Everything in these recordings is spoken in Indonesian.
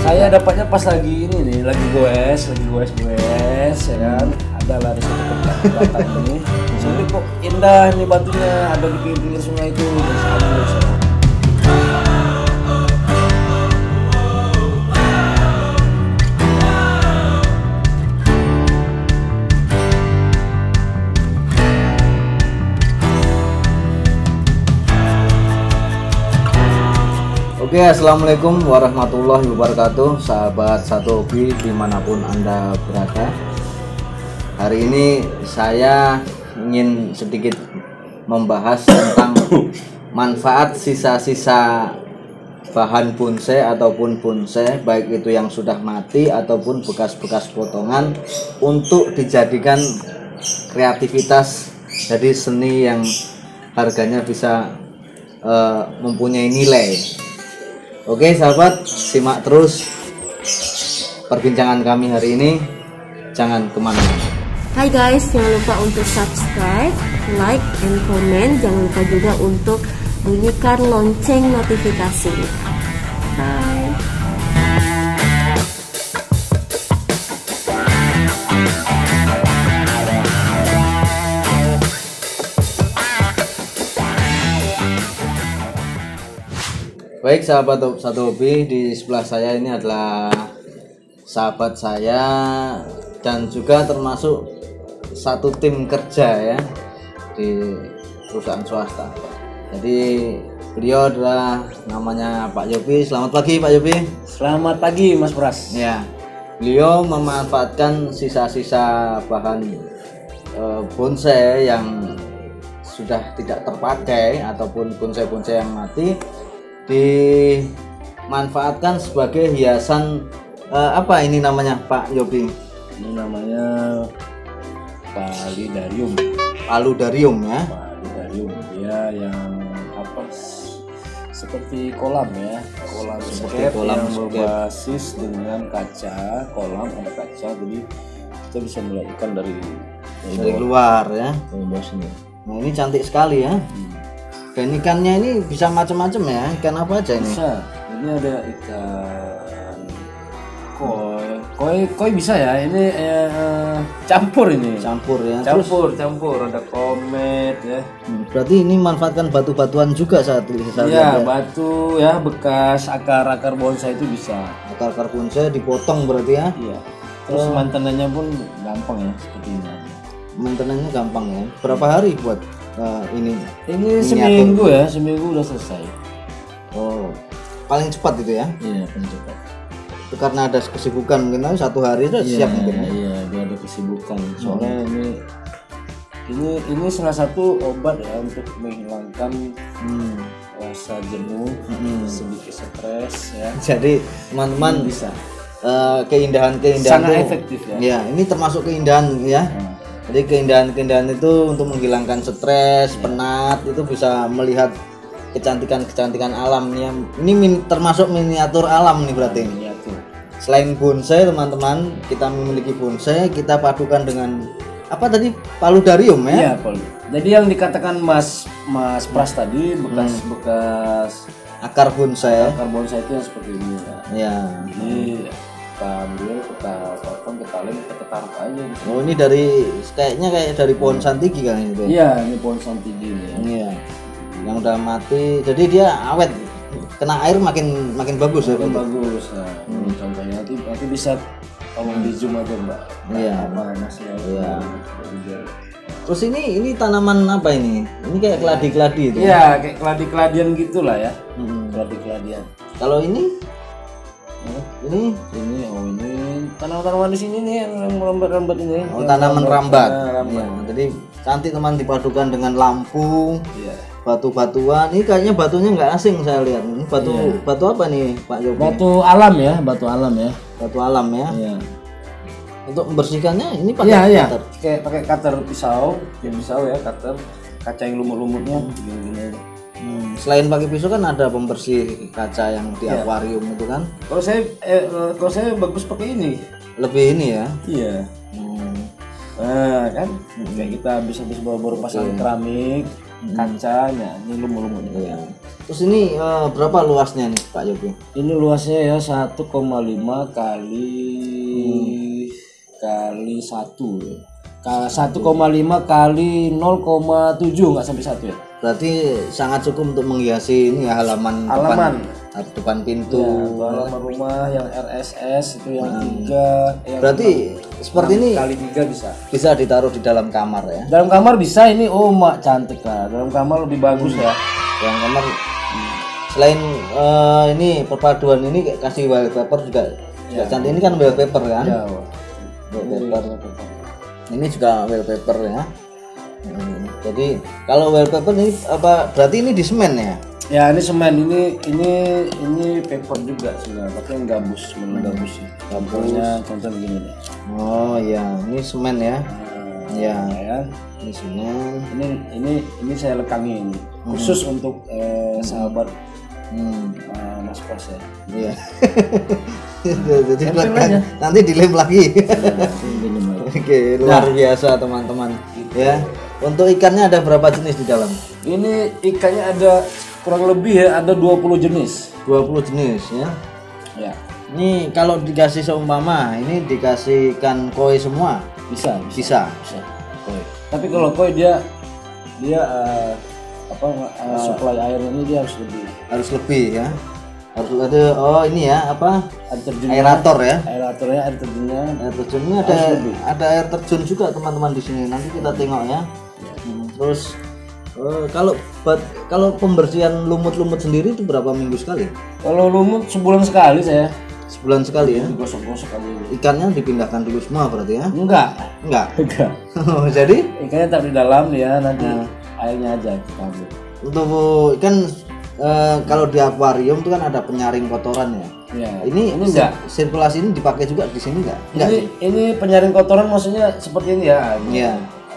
Saya dapatnya pas lagi ini nih, lagi goes ya kan. Ada lah di satu tempat ini. Jadi kok indah nih batunya, ada di pinggir sungai itu. Terus ambil saya. Oke, assalamualaikum warahmatullahi wabarakatuh, sahabat Satu Hobi dimanapun Anda berada. Hari ini saya ingin sedikit membahas tentang manfaat sisa-sisa bahan bonsai ataupun bonsai, baik itu yang sudah mati ataupun bekas-bekas potongan, untuk dijadikan kreativitas, jadi seni yang harganya bisa mempunyai nilai. Oke sahabat, simak terus perbincangan kami hari ini. Jangan kemana-mana. Hai guys, jangan lupa untuk subscribe, like, and comment. Jangan lupa juga untuk bunyikan lonceng notifikasi. Bye. Baik sahabat Satu Hobi, di sebelah saya ini adalah sahabat saya dan juga termasuk satu tim kerja ya di perusahaan swasta. Jadi beliau adalah namanya Pak Yopi. Selamat pagi Pak Yopi. Selamat pagi Mas Pras. Ya, beliau memanfaatkan sisa-sisa bahan bonsai yang sudah tidak terpakai ataupun bonsai-bonsai yang mati, dimanfaatkan sebagai hiasan. Apa ini namanya Pak Yopi? Ini namanya paludarium. Paludarium ya. Paludarium ya, yang apa? Seperti kolam ya, kolam Seperti skep kolam yang skep. berbasis dengan kaca, kolam ada kaca, jadi kita bisa melihat ikan dari luar ya. dari bawah sini. Nah ini cantik sekali ya. Dan ikannya ini bisa macam-macam ya. Ikan apa aja ini? Bisa. Ini ada ikan koi bisa ya. Ini campur ini. Campur ya. Terus, Campur. Ada komet ya. berarti ini manfaatkan batu-batuan juga saat Iya, lihat ya. batu ya, bekas akar-akar bonsai itu bisa. Akar-akar bonsai dipotong berarti ya. Iya. Terus mantenannya pun gampang ya, seperti ini. Maintenance-nya gampang ya. Berapa hari buat ini? Ini Miniatur. seminggu udah selesai. Oh, paling cepat itu ya. Iya, paling cepat. Itu karena ada kesibukan mungkin aja 1 hari itu siap mungkin ya. Iya, dia ada kesibukan. Soalnya ini salah satu obat ya untuk menghilangkan rasa jenuh, sedikit stres ya. Jadi teman-teman Bisa. keindahan-keindahan Sangat itu, efektif ya. ya ini termasuk keindahan ya. Jadi keindahan-keindahan itu untuk menghilangkan stres, penat, itu bisa melihat kecantikan-kecantikan alam nih. Ini termasuk miniatur alam nih berarti. Miniatur. Selain bonsai teman-teman, kita memiliki bonsai, kita padukan dengan apa tadi? Paludarium ya. Iya, Paul. Jadi yang dikatakan Mas Pras tadi bekas Akar bonsai. akar bonsai itu yang seperti ini ya. Ya. Jadi kita ambil, kita potong, kita lem, kita taruh aja di sini. Oh ini kayaknya kayak dari pohon santigi kan itu. Iya, ini pohon santigi ini ya. Iya. Yang udah mati, jadi dia awet. Kena air makin bagus ya. Itu bagus. Nah, ini contohnya nanti bisa tolong di zoom aja Mbak. Iya. Apa hasilnya? Iya. Terus ini tanaman apa ini? Ini kayak keladi-keladi itu. Iya, kayak keladi-keladian gitulah ya. Keladi-keladian. Kalau ini Ini tanaman-tanaman di sini nih yang merambat-rambat ini. oh, Yang tanaman rambat. rambat. Iya, jadi cantik teman, dipadukan dengan lampu, Iya. batu-batuan. Ini kayaknya batunya nggak asing saya lihat. Ini batu Iya. batu apa nih Pak Yopi? Batu alam ya, batu alam ya. Batu alam ya. Iya. Untuk membersihkannya ini pakai Iya. cutter. Kayak pakai cutter pisau, ya cutter. Kaca yang lumut-lumutnya gini-gini aja. Selain pakai pisau kan ada pembersih kaca yang di Iya. akuarium itu kan. Kalau saya bagus pakai ini. Lebih ini ya. Iya. Nah, kan kayak kita habis baru pasang keramik, kacanya, ini lumut-lumut. Iya. Terus ini berapa luasnya nih Pak Yopi? Ini luasnya ya 1,5 kali 1 ya. 1,5 kali 0,7 nggak sampai 1 ya. Berarti sangat cukup untuk menghiasi ini ya halaman depan pintu. Ya, halaman rumah yang RSS itu yang 3. Berarti seperti ini kali 3 bisa ditaruh di dalam kamar ya. Dalam kamar bisa ini, oh mak cantik lah. Dalam kamar lebih bagus ya. Dalam kamar selain ini perpaduan ini kasih wallpaper juga cantik. Ini kan wallpaper kan? Ya, wallpaper. Ini juga wallpaper ya. Jadi kalau wallpaper ini apa? Berarti ini di semen ya? Ya ini semen, ini paper juga sebenarnya, tapi yang gabus, gabus sih. Gabusnya contoh begini deh. Oh iya, ini semen ya. Ya, ini semen. Ini saya lekangin khusus untuk sahabat Mas Pos ya. Iya. Jadi nanti dilem lagi. Oke, luar biasa teman-teman. Ya. Untuk ikannya ada berapa jenis di dalam? Ini ikannya ada kurang lebih ya, ada 20 jenis. 20 jenis ya. Ya. Ini kalau dikasih seumpama ini dikasih ikan koi semua Bisa. Koi. Tapi kalau koi dia supply airnya ini dia Harus lebih ya. Harus ada ini ya apa? Aerator ya. Aeratornya, air terjunnya. Air terjunnya ada air terjun juga teman-teman di sini. Nanti kita tengok ya. Terus kalau pembersihan lumut-lumut sendiri itu berapa minggu sekali? Kalau lumut sebulan sekali saya. Sebulan sekali ya. Digosok-gosok aja. Ikannya dipindahkan dulu semua berarti ya? Enggak. Jadi ikannya tak di dalam ya, nanti airnya aja kita ambil. Untuk ikan kalau di akuarium itu kan ada penyaring kotoran ya. Ya. Ini enggak. Sirkulasi ini dipakai juga di sini enggak? Ini penyaring kotoran maksudnya seperti ini ya. Iya.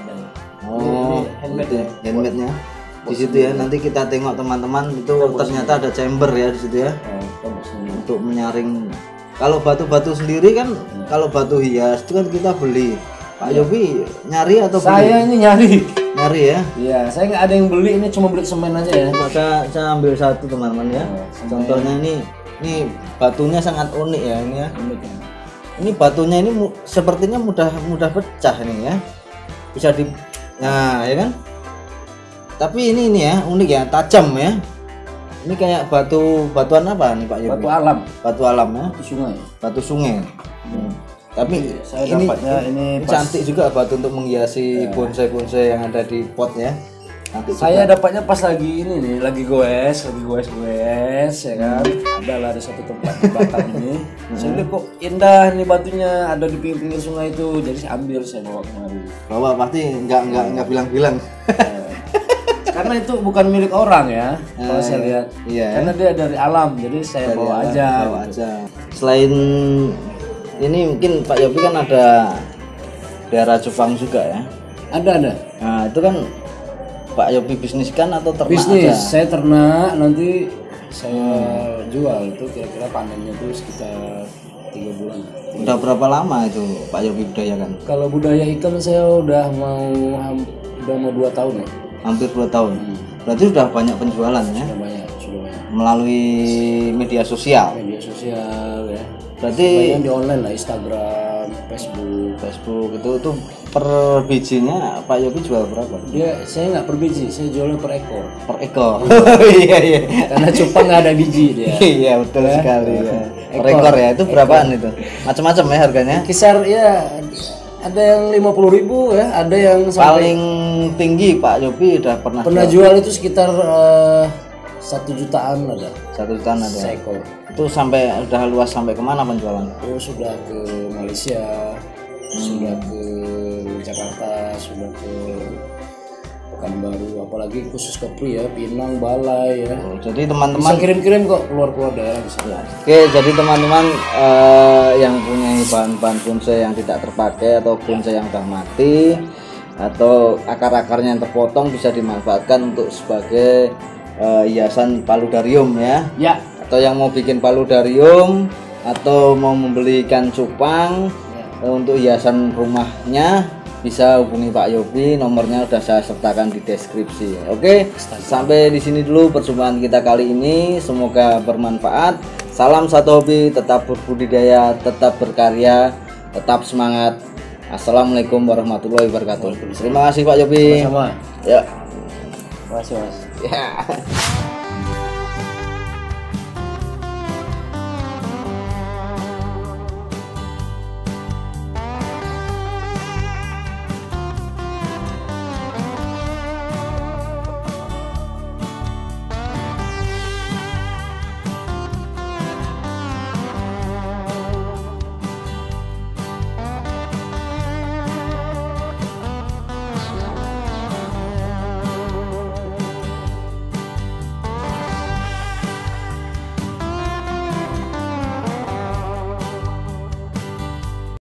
Ini handmade ya. Handmade-nya. Di situ ya. Nanti kita tengok teman-teman itu ternyata ada chamber ya di situ ya. Untuk menyaring. Kalau batu-batu sendiri kan kalau batu hias itu kan kita beli. Pak Yopi nyari atau beli? Saya ini nyari ya. Iya, saya nggak ada yang beli, ini cuma beli semen aja ya. Saya ambil satu teman-teman ya. Contohnya ini batunya sangat unik ya ini ya. Unik ya. Ini batunya ini sepertinya mudah pecah ini ya. Bisa nah ya kan. Tapi ini ya unik ya, tajam ya. Ini kayak batuan apa nih Pak Yopi? Batu alam ya. Batu sungai. Tapi saya dapatnya ini cantik juga batu untuk menghiasi bonsai-bonsai yang ada di pot ya. Saya dapatnya pas lagi ini nih, lagi goes ya kan. Ada lah di satu tempat di Batam ini. Saya lihat kok indah nih batunya, ada di pinggir sungai itu. Jadi saya ambil, saya bawa kemari. Bawa pasti nggak bilang-bilang. Karena itu bukan milik orang ya. Kalau saya lihat. Iya. Karena dia dari alam, jadi saya bawa aja. Selain ini mungkin Pak Yopi kan ada daerah cupang juga ya. Ada. Nah itu kan Pak Yopi bisniskan atau ternak? Bisnis, saya ternak, nanti saya jual itu kira-kira panennya itu sekitar 3 bulan. Udah berapa lama itu Pak Yopi budayakan? Kalau budaya ikan saya udah mau 2 tahun ya. Hampir 2 tahun. Berarti sudah banyak penjualan ya? Sudah banyak. Melalui media sosial. Ya. Berarti banyak di online lah, Instagram, Facebook itu per bijinya Pak Yopi jual berapa? Saya nggak per biji, saya jualnya per ekor. Per ekor. Iya. Karena cupang nggak ada biji dia. Iya betul sekali ya. Per ekor ya, itu berapaan itu? Macam-macam ya harganya? Kisar ya ada yang 50.000 ya, ada yang paling tinggi Pak Yopi udah pernah jual itu sekitar 1 jutaan ada. 1 jutaan ada. Seekor. Itu udah luas sampai kemana penjualan? Oh sudah ke Malaysia, sudah ke Jakarta, sudah ke Pekanbaru, apalagi khusus ke Pri ya, Pinang, Balai ya. Jadi teman-teman bisa kirim-kirim kok keluar daerah bisa. Oke, jadi teman-teman yang punya bahan-bahan bonsai yang tidak terpakai atau bonsai yang sudah mati atau akar-akarnya yang terpotong bisa dimanfaatkan untuk sebagai hiasan paludarium ya. Atau yang mau bikin paludarium atau mau membeli ikan cupang untuk hiasan rumahnya bisa hubungi Pak Yopi, nomornya udah saya sertakan di deskripsi. Oke, sampai di sini dulu perjumpaan kita kali ini. Semoga bermanfaat. Salam satu hobi, tetap berbudidaya, tetap berkarya, tetap semangat. Assalamualaikum warahmatullahi wabarakatuh. Terima kasih Pak Yopi. Sama. Ya. Terima kasih Mas. Ya.